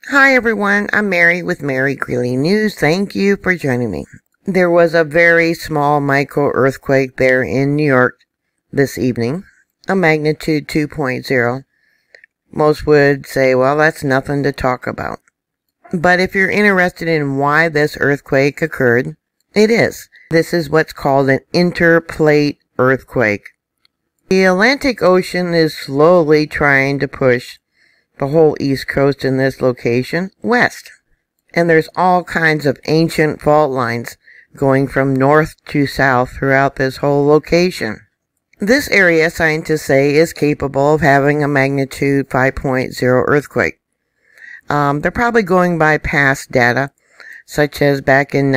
Hi everyone, I'm Mary with Mary Greeley News. Thank you for joining me. There was a very small micro earthquake there in New York this evening, a magnitude 2.0. Most would say, well, that's nothing to talk about. But if you're interested in why this earthquake occurred, it is. This is what's called an interplate earthquake. The Atlantic Ocean is slowly trying to push the whole East Coast in this location west. And there's all kinds of ancient fault lines going from north to south throughout this whole location. This area, scientists say, is capable of having a magnitude 5.0 earthquake. They're probably going by past data, such as back in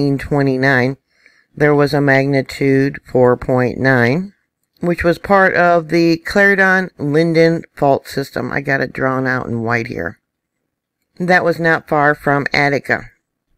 1929, there was a magnitude 4.9. which was part of the Clarendon-Linden fault system. I got it drawn out in white here. That was not far from Attica.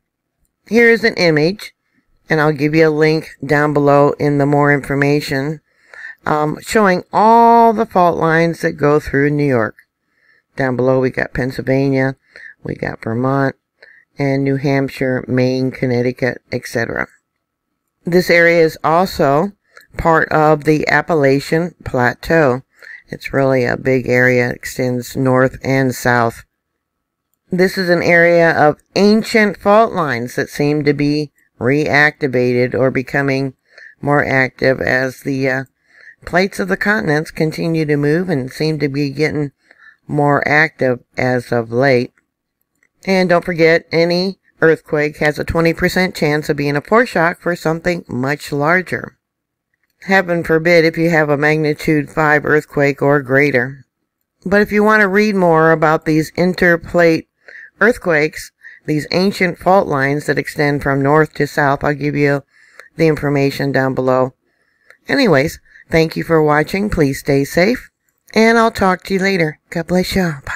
Here's an image, and I'll give you a link down below in the more information, showing all the fault lines that go through New York. Down below we got Pennsylvania, we got Vermont, and New Hampshire, Maine, Connecticut, etc. This area is also part of the Appalachian Plateau. It's really a big area. It extends north and south. This is an area of ancient fault lines that seem to be reactivated or becoming more active as the plates of the continents continue to move and seem to be getting more active as of late. And don't forget, any earthquake has a 20% chance of being a foreshock for something much larger. Heaven forbid if you have a magnitude 5 earthquake or greater. But if you want to read more about these interplate earthquakes, these ancient fault lines that extend from north to south, I'll give you the information down below. Anyways, thank you for watching. Please stay safe, and I'll talk to you later. God bless you. Bye.